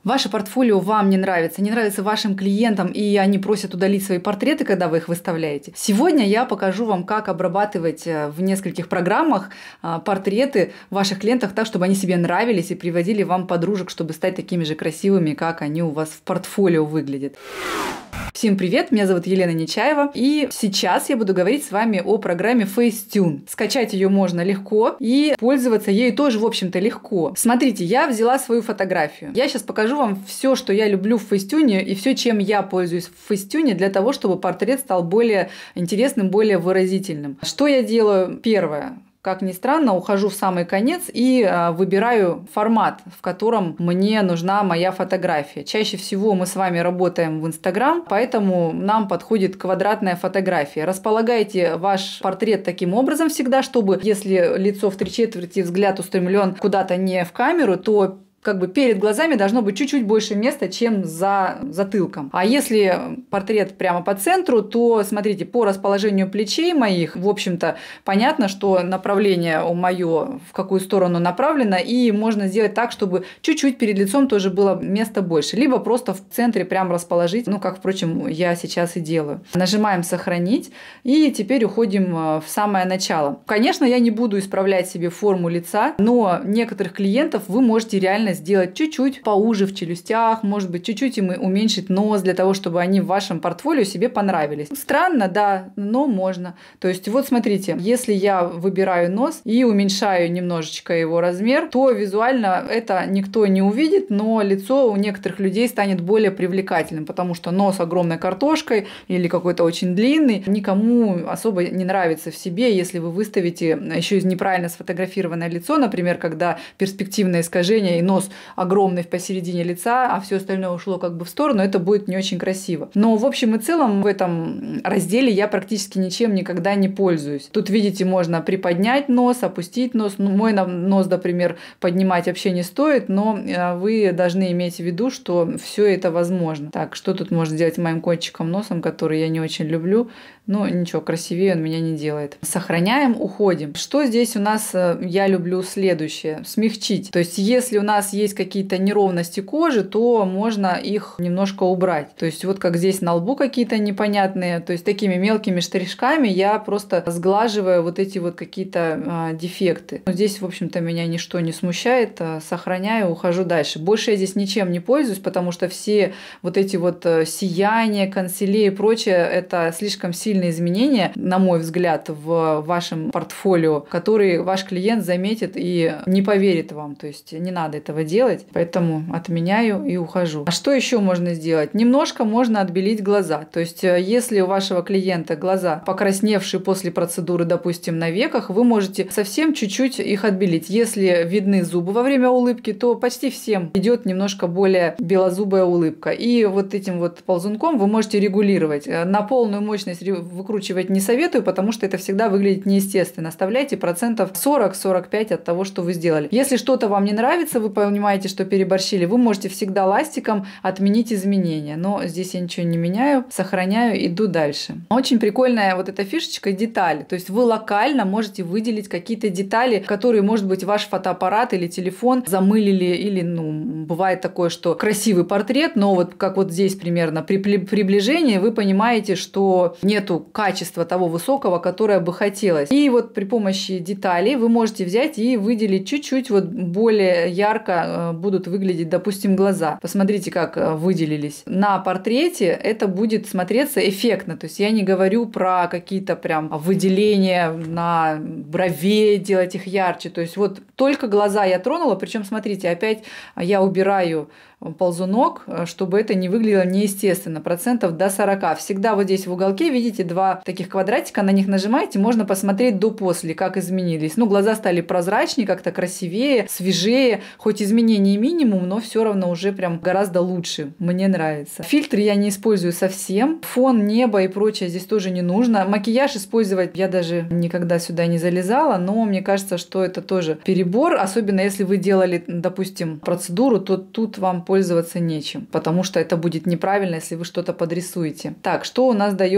Ваше портфолио вам не нравится вашим клиентам, и они просят удалить свои портреты, когда вы их выставляете. Сегодня я покажу вам, как обрабатывать в нескольких программах портреты ваших клиентов так, чтобы они себе нравились и приводили вам подружек, чтобы стать такими же красивыми, как они у вас в портфолио выглядят. Всем привет, меня зовут Елена Нечаева, и сейчас я буду говорить с вами о программе Facetune. Скачать ее можно легко, и пользоваться ею тоже, в общем-то, легко. Смотрите, я взяла свою фотографию. Я сейчас покажу вам все, что я люблю в Facetune, и все, чем я пользуюсь в Facetune, для того, чтобы портрет стал более интересным, более выразительным. Что я делаю? Первое. Как ни странно, ухожу в самый конец и выбираю формат, в котором мне нужна моя фотография. Чаще всего мы с вами работаем в Instagram, поэтому нам подходит квадратная фотография. Располагайте ваш портрет таким образом всегда, чтобы если лицо в 3/4, взгляд устремлен куда-то не в камеру, то перед глазами должно быть чуть-чуть больше места, чем за затылком. А если портрет прямо по центру, то, смотрите, по расположению плечей моих, в общем-то, понятно, что направление мое в какую сторону направлено, и можно сделать так, чтобы чуть-чуть перед лицом тоже было места больше. Либо просто в центре прям расположить, как, впрочем, я сейчас и делаю. Нажимаем «Сохранить», и теперь уходим в самое начало. Конечно, я не буду исправлять себе форму лица, но некоторых клиентов вы можете реально сделать чуть-чуть поуже в челюстях, может быть, чуть-чуть им уменьшить нос для того, чтобы они в вашем портфолио себе понравились. Странно, да, но можно. То есть вот смотрите, если я выбираю нос и уменьшаю немножечко его размер, то визуально это никто не увидит, но лицо у некоторых людей станет более привлекательным, потому что нос огромной картошкой или какой-то очень длинный никому особо не нравится в себе, если вы выставите еще и неправильно сфотографированное лицо, например, когда перспективное искажение и нос огромный посередине лица, а все остальное ушло в сторону, это будет не очень красиво. Но в общем и целом в этом разделе я практически ничем никогда не пользуюсь. Тут, видите, можно приподнять нос, опустить нос. Мой нос, например, поднимать вообще не стоит, но вы должны иметь в виду, что все это возможно. Так, что тут можно сделать моим кончиком носом, который я не очень люблю, но ничего, красивее он меня не делает. Сохраняем, уходим. Что здесь у нас я люблю следующее? Смягчить. То есть, если у нас есть какие-то неровности кожи, то можно их немножко убрать. То есть, вот как здесь на лбу какие-то непонятные, то есть, такими мелкими штришками я просто сглаживаю вот эти вот какие-то дефекты. Но здесь, в общем-то, меня ничто не смущает. Сохраняю, ухожу дальше. Больше я здесь ничем не пользуюсь, потому что все вот эти вот сияния, консиле и прочее, это слишком сильные изменения, на мой взгляд, в вашем портфолио, которые ваш клиент заметит и не поверит вам. То есть не надо этого делать, поэтому отменяю и ухожу. А что еще можно сделать? Немножко можно отбелить глаза. То есть если у вашего клиента глаза покрасневшие после процедуры, допустим, на веках, вы можете совсем чуть-чуть их отбелить. Если видны зубы во время улыбки, то почти всем идет немножко более белозубая улыбка. И вот этим вот ползунком вы можете регулировать. На полную мощность выкручивать не советую, потому что это всегда выглядит неестественно. Оставляйте 40-45% от того, что вы сделали. Если что-то вам не нравится, вы понимаете, что переборщили, вы можете всегда ластиком отменить изменения. Но здесь я ничего не меняю, сохраняю, иду дальше. Очень прикольная вот эта фишечка — детали. То есть вы локально можете выделить какие-то детали, которые, может быть, ваш фотоаппарат или телефон замылили, или, бывает такое, что красивый портрет, но вот как вот здесь примерно при приближении вы понимаете, что нету качества того высокого, которое бы хотелось. И вот при помощи деталей вы можете взять и выделить чуть-чуть вот более ярко будут выглядеть, допустим, глаза. Посмотрите, как выделились. На портрете это будет смотреться эффектно. То есть я не говорю про какие-то прям выделения на бровей, делать их ярче. То есть вот только глаза я тронула, причем смотрите, опять я убираю ползунок, чтобы это не выглядело неестественно, процентов до 40. Всегда вот здесь в уголке видите два таких квадратика, на них нажимаете, можно посмотреть до-после, как изменились. Глаза стали прозрачнее, как-то красивее, свежее, хоть изменений минимум, но все равно уже прям гораздо лучше. Мне нравится. Фильтры я не использую совсем. Фон, небо и прочее здесь тоже не нужно. Макияж использовать я даже никогда сюда не залезала, но мне кажется, что это тоже перебор, особенно если вы делали, допустим, процедуру, то тут вам пользоваться нечем, потому что это будет неправильно, если вы что-то подрисуете. Так, что у нас дает заплатка?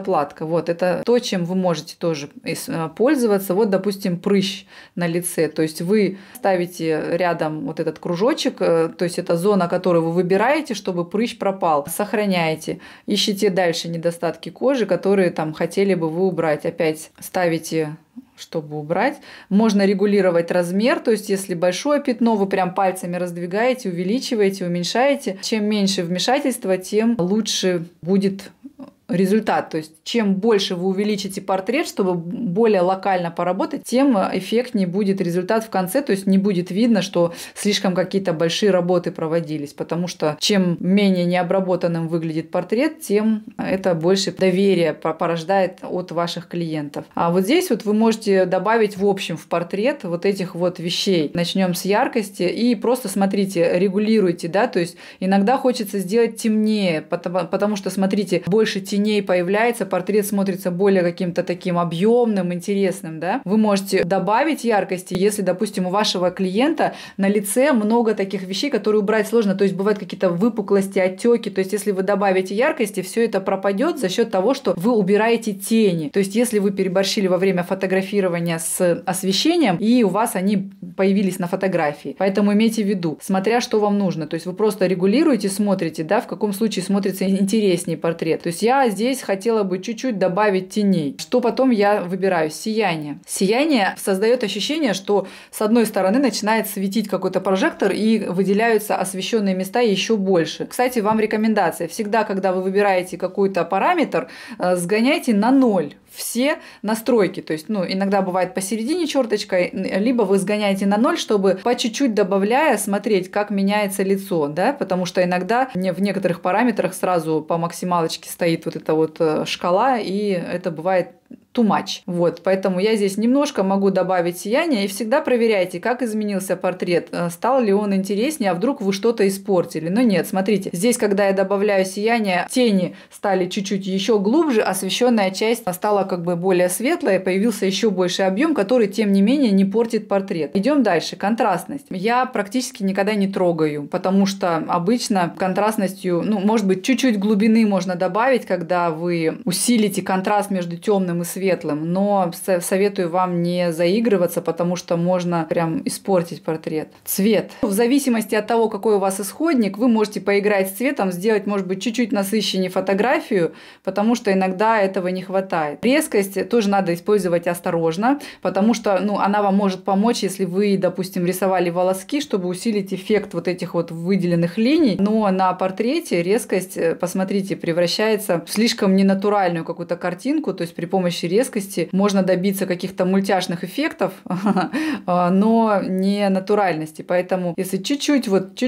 заплатка. Вот это то, чем вы можете тоже пользоваться. Вот, допустим, прыщ на лице. То есть вы ставите рядом вот этот кружочек, то есть это зона, которую вы выбираете, чтобы прыщ пропал. Сохраняете. Ищите дальше недостатки кожи, которые там хотели бы вы убрать. Опять ставите, чтобы убрать. Можно регулировать размер, то есть если большое пятно, вы прям пальцами раздвигаете, увеличиваете, уменьшаете. Чем меньше вмешательства, тем лучше будет результат. То есть чем больше вы увеличите портрет, чтобы более локально поработать, тем эффектнее будет результат в конце. То есть не будет видно, что слишком какие-то большие работы проводились. Потому что чем менее необработанным выглядит портрет, тем это больше доверия порождает от ваших клиентов. А вот здесь вот вы можете добавить в общем в портрет вот этих вот вещей. Начнем с яркости и просто смотрите, регулируйте, да, то есть иногда хочется сделать темнее, потому что, смотрите, больше теней появляется, портрет смотрится более каким-то таким объемным, интересным, да. Вы можете добавить яркости, если, допустим, у вашего клиента на лице много таких вещей, которые убрать сложно, то есть бывают какие-то выпуклости, отеки, то есть если вы добавите яркости, все это пропадет за счет того, что вы убираете тени. То есть если вы переборщили во время фотографирования с освещением, и у вас они появились на фотографии. Поэтому имейте в виду, смотря что вам нужно, то есть вы просто регулируете, смотрите, да, в каком случае смотрится интереснее портрет. То есть я здесь хотела бы чуть-чуть добавить теней. Что потом я выбираю? Сияние. Сияние создает ощущение, что с одной стороны начинает светить какой-то прожектор и выделяются освещенные места еще больше. Кстати, вам рекомендация. Всегда, когда вы выбираете какой-то параметр, сгоняйте на 0 все настройки. То есть, иногда бывает посередине черточкой, либо вы сгоняете на 0, чтобы по чуть-чуть добавляя смотреть, как меняется лицо, да, потому что иногда в некоторых параметрах сразу по максималочке стоит вот эта вот шкала, и это бывает too much. Вот, поэтому я здесь немножко могу добавить сияние, и всегда проверяйте, как изменился портрет, стал ли он интереснее, а вдруг вы что-то испортили. Но нет, смотрите, здесь, когда я добавляю сияние, тени стали чуть-чуть еще глубже, освещенная часть стала как бы более светлая, появился еще больше объем, который, тем не менее, не портит портрет. Идем дальше. Контрастность. Я практически никогда не трогаю, потому что обычно контрастностью, может быть, чуть-чуть глубины можно добавить, когда вы усилите контраст между темным и светлым, но советую вам не заигрываться, потому что можно прям испортить портрет. Цвет. В зависимости от того, какой у вас исходник, вы можете поиграть с цветом, сделать, может быть, чуть-чуть насыщеннее фотографию, потому что иногда этого не хватает. Резкость тоже надо использовать осторожно, потому что она вам может помочь, если вы, допустим, рисовали волоски, чтобы усилить эффект вот этих вот выделенных линий, но на портрете резкость, посмотрите, превращается в слишком ненатуральную какую-то картинку, то есть при помощи резкости можно добиться каких-то мультяшных эффектов, но не натуральности. Поэтому если чуть-чуть,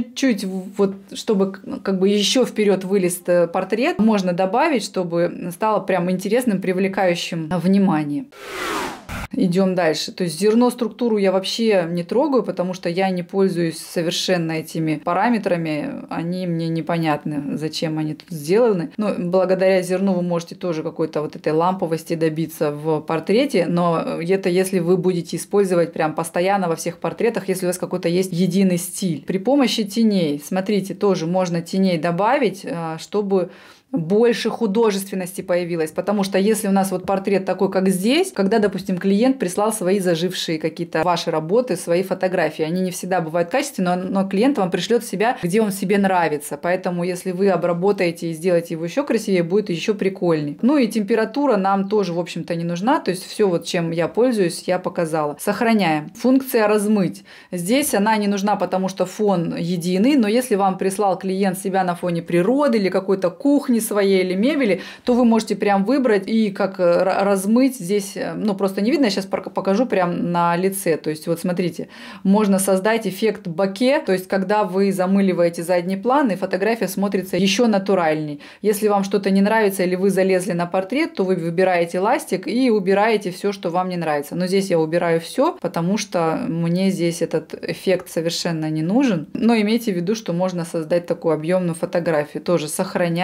чтобы как бы еще вперед вылез портрет, можно добавить, чтобы стало прям интересным, привлекающим внимание. Идем дальше. То есть зерно, структуру я вообще не трогаю, потому что я не пользуюсь совершенно этими параметрами. Они мне непонятны, зачем они тут сделаны. Благодаря зерну вы можете тоже какой-то вот этой ламповости добиться в портрете, но это если вы будете использовать прям постоянно во всех портретах, если у вас какой-то есть единый стиль. При помощи теней, смотрите, тоже можно теней добавить, чтобы больше художественности появилось, потому что если у нас вот портрет такой, как здесь, когда, допустим, клиент прислал свои зажившие какие-то ваши работы, свои фотографии, они не всегда бывают качественные, но клиент вам пришлет себя, где он себе нравится, поэтому если вы обработаете и сделаете его еще красивее, будет еще прикольней. И температура нам тоже, в общем-то, не нужна, то есть все вот чем я пользуюсь, я показала. Сохраняем. Функция размыть. Здесь она не нужна, потому что фон единый, но если вам прислал клиент себя на фоне природы или какой-то кухни своей или мебели, то вы можете прям выбрать и как размыть здесь, просто не видно, я сейчас покажу прям на лице, то есть вот смотрите, можно создать эффект боке, то есть когда вы замыливаете задний план и фотография смотрится еще натуральней. Если вам что-то не нравится или вы залезли на портрет, то вы выбираете ластик и убираете все, что вам не нравится. Но здесь я убираю все, потому что мне здесь этот эффект совершенно не нужен. Но имейте в виду, что можно создать такую объемную фотографию. Тоже сохраняем.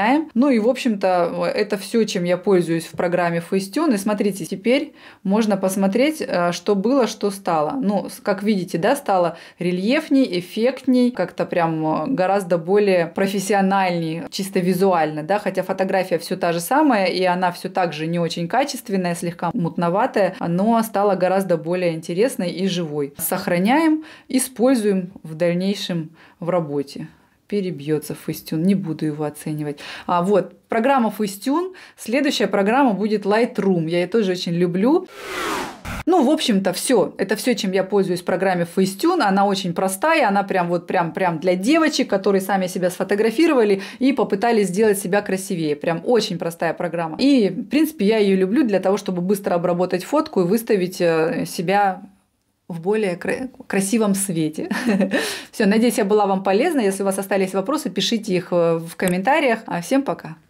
Ну и, в общем-то, это все, чем я пользуюсь в программе Facetune. И смотрите, теперь можно посмотреть, что было, что стало. Ну, как видите, да, стало рельефней, эффектней, как-то прям гораздо более профессиональней, чисто визуально, да, хотя фотография все та же самая, и она все так же не очень качественная, слегка мутноватая, но стала гораздо более интересной и живой. Сохраняем, используем в дальнейшем в работе. Перебьется Facetune, не буду его оценивать. Вот, программа Facetune. Следующая программа будет Lightroom. Я ее тоже очень люблю. Ну, в общем-то, все. Это все, чем я пользуюсь в программе Facetune. Она очень простая, она прям для девочек, которые сами себя сфотографировали и попытались сделать себя красивее. Прям очень простая программа. И, в принципе, я ее люблю для того, чтобы быстро обработать фотку и выставить себя в более красивом свете. Все, надеюсь, я была вам полезна. Если у вас остались вопросы, пишите их в комментариях. Всем пока!